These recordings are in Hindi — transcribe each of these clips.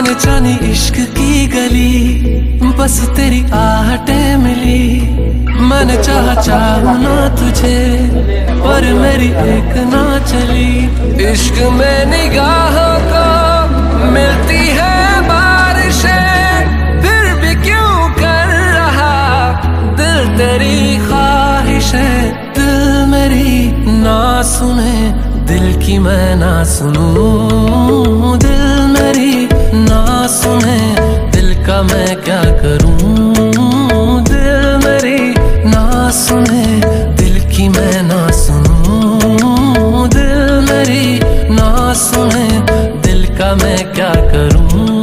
जाने जाने इश्क की गली, बस तेरी आहटें मिली। मैंने चाहूं ना तुझे, पर मेरी एक ना चली। इश्क में निगाहों को मिलती है बारिशें, फिर भी क्यों कर रहा दिल तेरी ख्वाहिशें। दिल मेरी ना सुने, दिल की मैं ना सुनूं। दिल मेरी ना सुने, दिल का मैं क्या करूं। दिल मेरी ना सुने, दिल की मैं ना सुनूं। दिल मेरी ना सुने, दिल का मैं क्या करूं।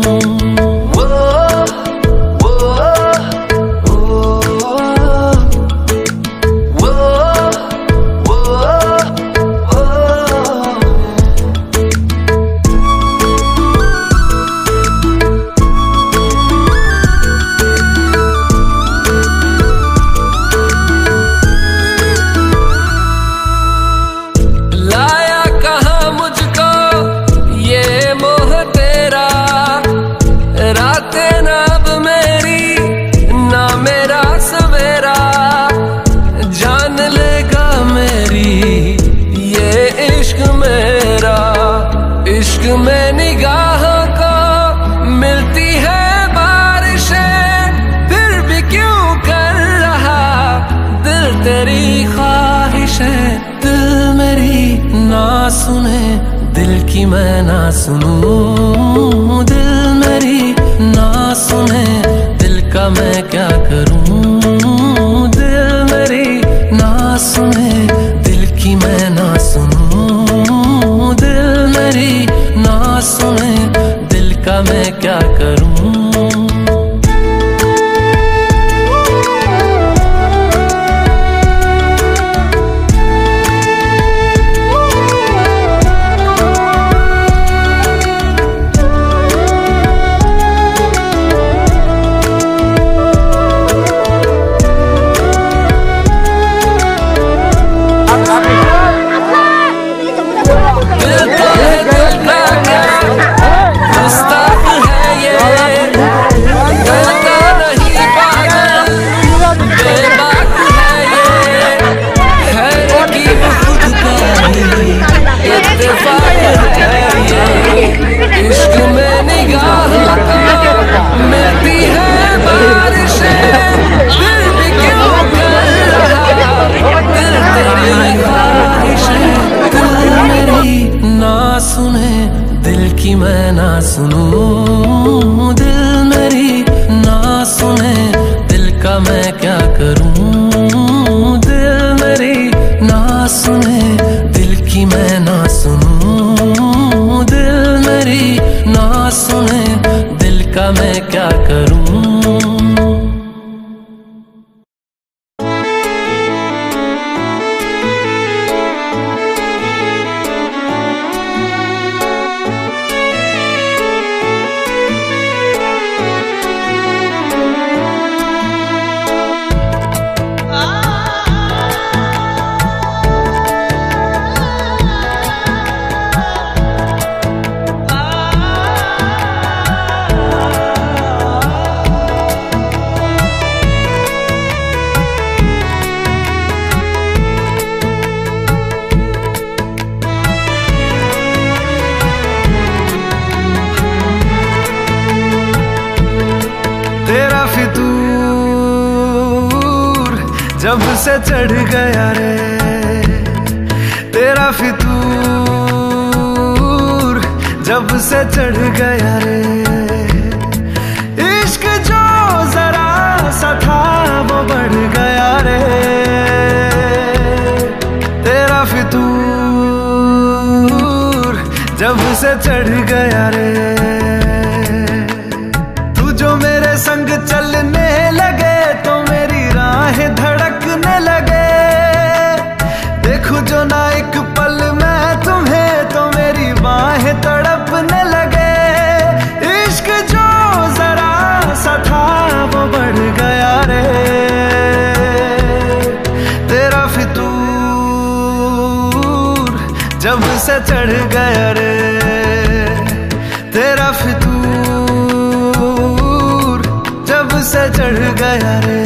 इश्क में निगाहों को मिलती है बारिशें, फिर भी क्यों कर रहा दिल तेरी ख्वाहिशें। दिल मेरी ना सुने, दिल की मैं ना सुनूं। दिल मेरी ना सुने, दिल का मैं क्या करूं। दिल मेरी ना सुने, दिल की मैं ना सुनूं। दिल मेरी ना सुने, दिल का मैं क्या करूं। इश्क में निगाहों को मिलती है बारिशें, फिर भी क्यों कर रहा दिल तेरी ख्वाहिशें। दिल मेरी ना सुने, दिल की मैं ना सुनूं। दिल मेरी ना सुने, दिल का मैं क्या करूं। दिल मेरी ना सुने, दिल की मैं ना सुनूं। दिल मेरी ना सुने, दिल का मैं क्या करूं। जब से चढ़ गया रे तेरा फितूर, जब से चढ़ गया रे। इश्क जो जरा सा था वो बढ़ गया रे तेरा फितूर, जब से चढ़ गया रे। तू जो मेरे संग चलने लगे तो मेरी राहें धड़कने लगे। देखूं जो ना एक पल मैं तुम्हें तो मेरी बाहें तड़पने लगे। इश्क जो जरा सा था वो बढ़ गया रे तेरा फितूर, जब से चढ़ गया रे तेरा फितूर। से चढ़ गया रे।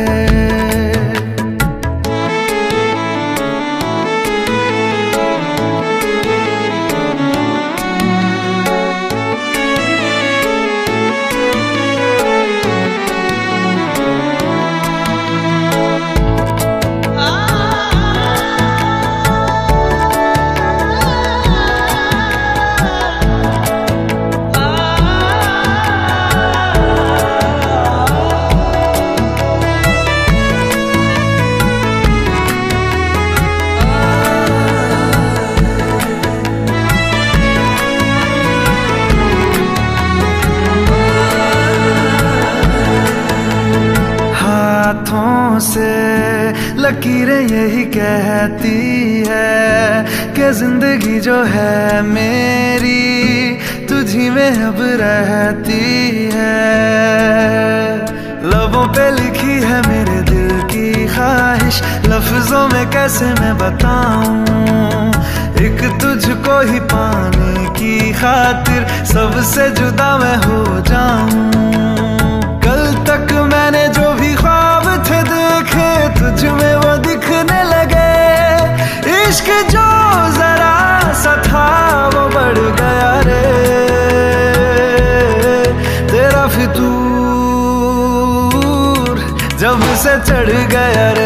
हाथों से लकीरें यही कहती है कि जिंदगी जो है मेरी तुझी में अब रहती है। लबों पे लिखी है मेरे दिल की ख्वाहिश, लफ्जों में कैसे मैं बताऊं। एक तुझको ही पाने की खातिर सबसे जुदा मैं हो जाऊं। कल तक मैंने जो भी ख्वाब थे देखे तुझ में वो दिखने लगे। इश्क जो जरा सा था वो बढ़ गया रे। तेरा फितूर जब से चढ़ गया रे।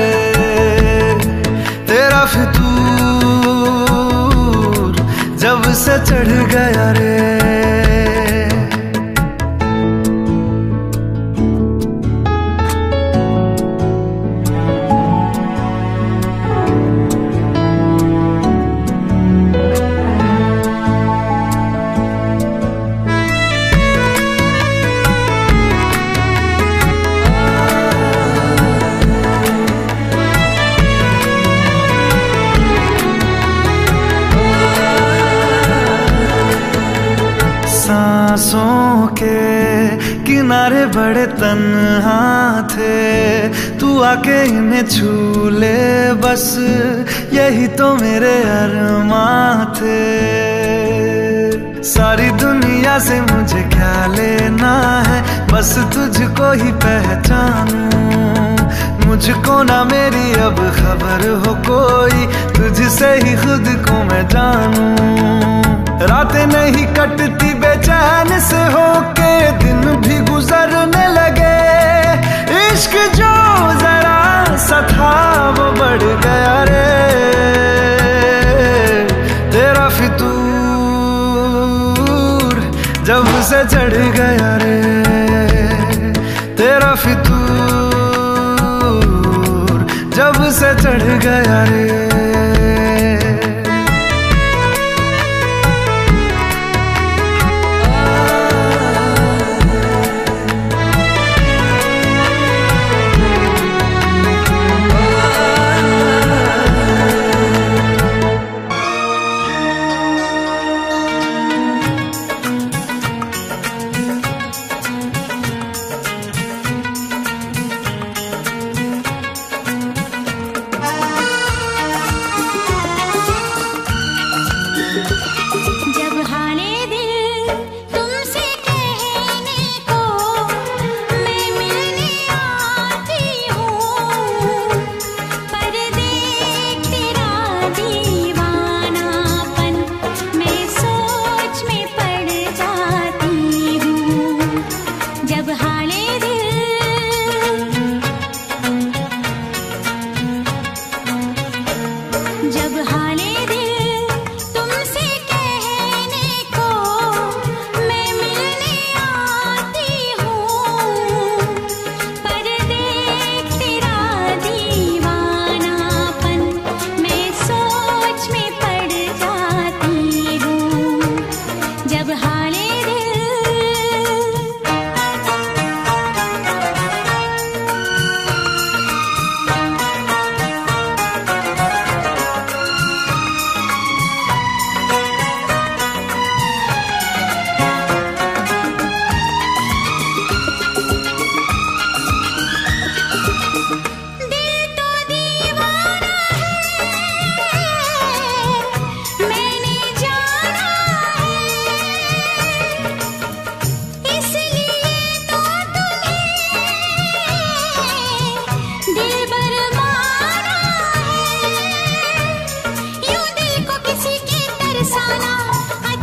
तेरा फितूर जब से चढ़ गया रे। सांसों के किनारे बड़े तन्हा थे, तू आके इन्हें छू ले बस यही तो मेरे अरमां थे। सारी दुनिया से मुझे क्या लेना है, बस तुझको ही पहचानूं। मुझको ना मेरी अब खबर हो कोई, तुझसे ही खुद को मैं जानूं। रातें नहीं कटती बेचैन से होके, दिन भी गुजरने लगे। इश्क जो जरा सा था वो बढ़ गया रे। तेरा फितूर जब से चढ़ गया रे। तेरा फितूर जब से चढ़ गया रे।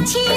अच्छी